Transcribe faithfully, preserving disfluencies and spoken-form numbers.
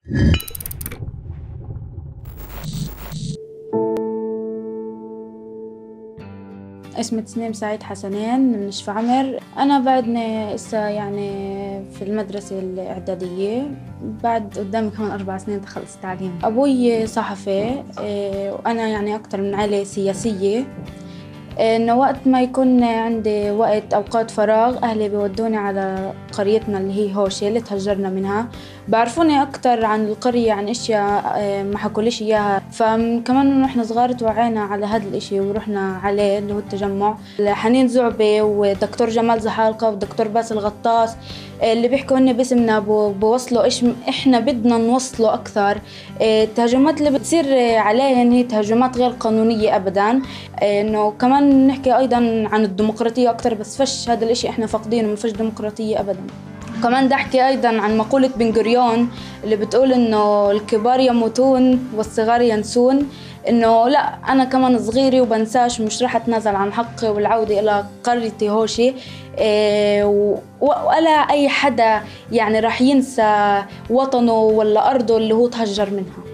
اسمي تسنيم سعيد حسنين من شفا عمر. أنا بعدني إسا يعني في المدرسة الإعدادية، بعد قدامي كمان أربع سنين تخلص تعليم. أبوي صحفي وأنا يعني أكتر من عائلة سياسية. إنه وقت ما يكون عندي وقت أوقات فراغ أهلي بيودوني على قريتنا اللي هي هوشة اللي تهجرنا منها، بعرفوني أكتر عن القرية، عن أشياء ما حكوليش إياها. فكمان نحن صغار توعينا على هذا الإشي ورحنا عليه اللي هو التجمع. حنين زعبي ودكتور جمال زحالقة ودكتور باسل غطاس اللي بيحكوا إن باسمنا بوصلوا إيش إحنا بدنا نوصله أكثر. التهجمات اللي بتصير عليهن هي تهجمات غير قانونية أبداً. إنه كمان نحكي أيضاً عن الديمقراطية أكثر، بس فش هذا الإشي إحنا فاقدينه، ما فيش ديمقراطية أبداً. كمان بدي أحكي أيضاً عن مقولة بن غوريون اللي بتقول إنه الكبار يموتون والصغار ينسون. إنه لا، أنا كمان صغيري وبنساش ومش راح أتنازل عن حقي والعودة إلى قريتي هوشي. إيه ولا أي حدا يعني راح ينسى وطنه ولا أرضه اللي هو تهجر منها.